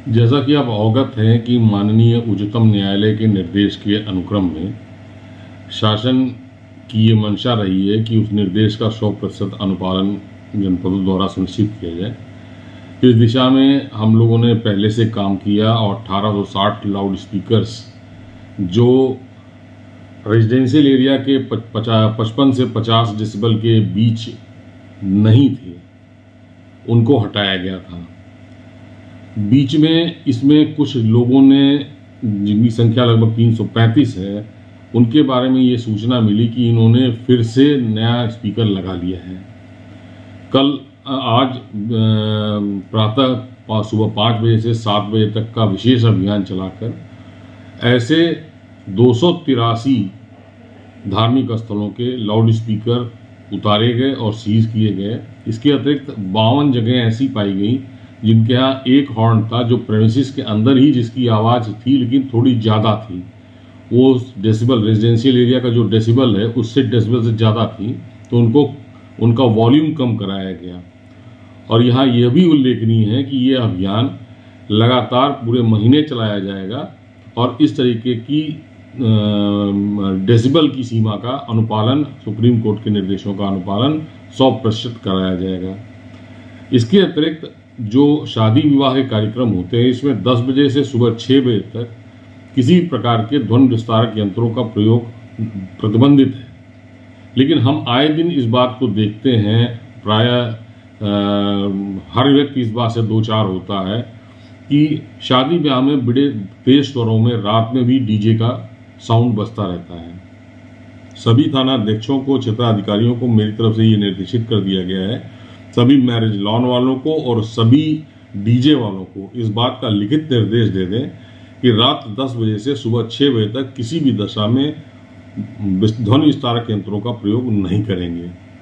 जैसा कि आप अवगत हैं कि माननीय उच्चतम न्यायालय के निर्देश के अनुक्रम में शासन की ये मंशा रही है कि उस निर्देश का 100% अनुपालन जनपदों द्वारा सुनिश्चित किया जाए। इस दिशा में हम लोगों ने पहले से काम किया और 1860 लाउड स्पीकर्स जो रेजिडेंशियल एरिया के 55 से 50 डेसिबल के बीच नहीं थे उनको हटाया गया था। बीच में इसमें कुछ लोगों ने, जिनकी संख्या लगभग 335 है, उनके बारे में ये सूचना मिली कि इन्होंने फिर से नया स्पीकर लगा लिया है। आज प्रातः सुबह 5 बजे से 7 बजे तक का विशेष अभियान चलाकर ऐसे 283 धार्मिक स्थलों के लाउड स्पीकर उतारे गए और सीज किए गए। इसके अतिरिक्त 52 जगह ऐसी पाई गई जिनके यहाँ एक हॉर्न था जो प्रेमिसेस के अंदर ही जिसकी आवाज़ थी लेकिन थोड़ी ज़्यादा थी। वो डेसिबल, रेजिडेंशियल एरिया का जो डेसिबल है उससे डेसिबल से ज़्यादा थी, तो उनका वॉल्यूम कम कराया गया। और यहाँ यह भी उल्लेखनीय है कि ये अभियान लगातार पूरे महीने चलाया जाएगा और इस तरीके की डेसिबल की सीमा का अनुपालन, सुप्रीम कोर्ट के निर्देशों का अनुपालन 100% कराया जाएगा। इसके अतिरिक्त जो शादी विवाह के कार्यक्रम होते हैं, इसमें 10 बजे से सुबह 6 बजे तक किसी प्रकार के ध्वनि विस्तारक यंत्रों का प्रयोग प्रतिबंधित है। लेकिन हम आए दिन इस बात को देखते हैं, प्रायः हर व्यक्ति इस बात से दो चार होता है कि शादी ब्याह में बड़े तेज स्वरों में रात में भी डीजे का साउंड बजता रहता है। सभी थाना अध्यक्षों को, क्षेत्राधिकारियों को मेरी तरफ से ये निर्देशित कर दिया गया है, सभी मैरिज लॉन वालों को और सभी डीजे वालों को इस बात का लिखित निर्देश दे दें कि रात 10 बजे से सुबह 6 बजे तक किसी भी दशा में ध्वनि विस्तारक यंत्रों का प्रयोग नहीं करेंगे।